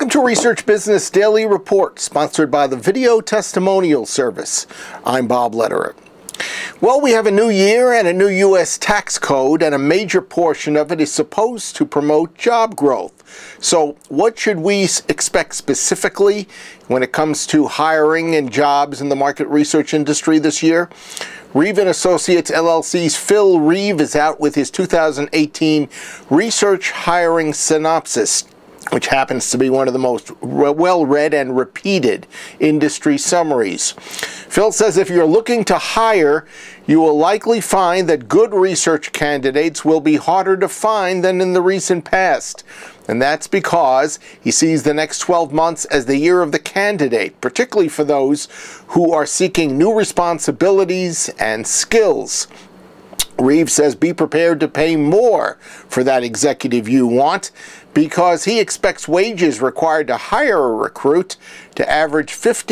Welcome to Research Business Daily Report, sponsored by the Video Testimonial Service. I'm Bob Lederer. Well, we have a new year and a new U.S. tax code, and a major portion of it is supposed to promote job growth. So what should we expect specifically when it comes to hiring and jobs in the market research industry this year? Reeve & Associates LLC's Phil Reeve is out with his 2018 Research Hiring Synopsis, which happens to be one of the most well-read and repeated industry summaries. Phil says if you're looking to hire, you will likely find that good research candidates will be harder to find than in the recent past. And that's because he sees the next 12 months as the year of the candidate, particularly for those who are seeking new responsibilities and skills. Reeve says be prepared to pay more for that executive you want, because he expects wages required to hire a recruit to average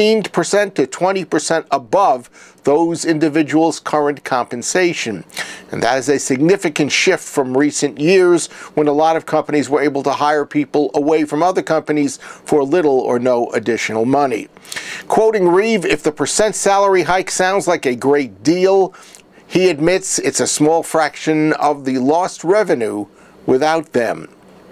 15% to 20% above those individuals' current compensation. And that is a significant shift from recent years when a lot of companies were able to hire people away from other companies for little or no additional money. Quoting Reeve, if the percent salary hike sounds like a great deal, he admits it's a small fraction of the lost revenue without them.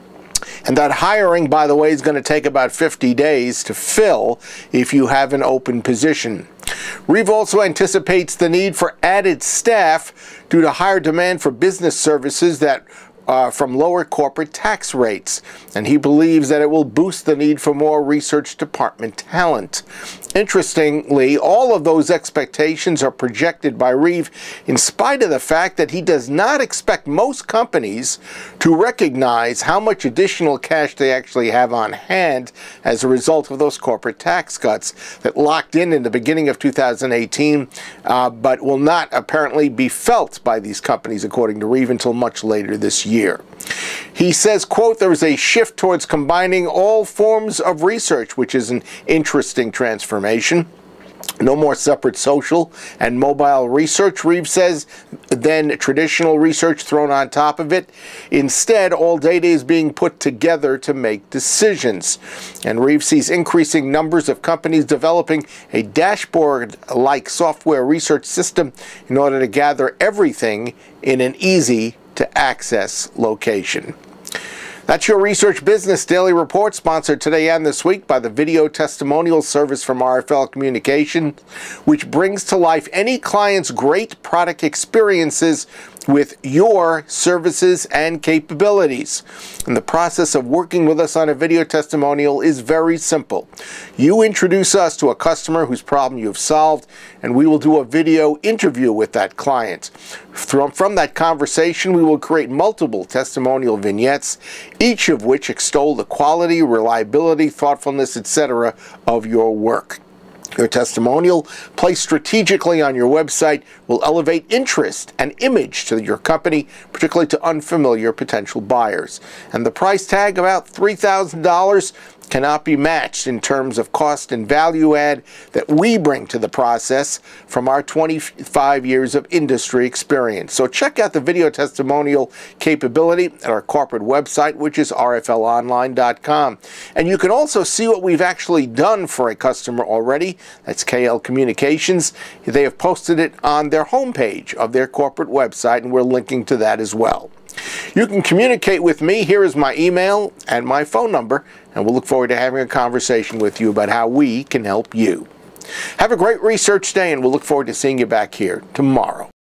And that hiring, by the way, is going to take about 50 days to fill if you have an open position. Reeve also anticipates the need for added staff due to higher demand for business services that from lower corporate tax rates, and he believes that it will boost the need for more research department talent. Interestingly, all of those expectations are projected by Reeve in spite of the fact that he does not expect most companies to recognize how much additional cash they actually have on hand as a result of those corporate tax cuts that locked in the beginning of 2018, but will not apparently be felt by these companies, according to Reeve, until much later this year. He says, quote, there is a shift towards combining all forms of research, which is an interesting transformation. No more separate social and mobile research, Reeve says, than traditional research thrown on top of it. Instead, all data is being put together to make decisions. And Reeve sees increasing numbers of companies developing a dashboard-like software research system in order to gather everything in an easy-to-access location. That's your Research Business Daily Report, sponsored today and this week by the Video Testimonial Service from RFL Communications, which brings to life any client's great product experiences with your services and capabilities. And the process of working with us on a video testimonial is very simple. You introduce us to a customer whose problem you've solved, and we will do a video interview with that client. From that conversation, we will create multiple testimonial vignettes, each of which extol the quality, reliability, thoughtfulness, etc. of your work. Your testimonial, placed strategically on your website, will elevate interest and image to your company, particularly to unfamiliar potential buyers. And the price tag, about $3,000, cannot be matched in terms of cost and value add that we bring to the process from our 25 years of industry experience. So check out the video testimonial capability at our corporate website, which is rflonline.com. And you can also see what we've actually done for a customer already. That's KL Communications. They have posted it on their homepage of their corporate website, and we're linking to that as well. You can communicate with me. Here is my email and my phone number, and we'll look forward to having a conversation with you about how we can help you. Have a great research day, and we'll look forward to seeing you back here tomorrow.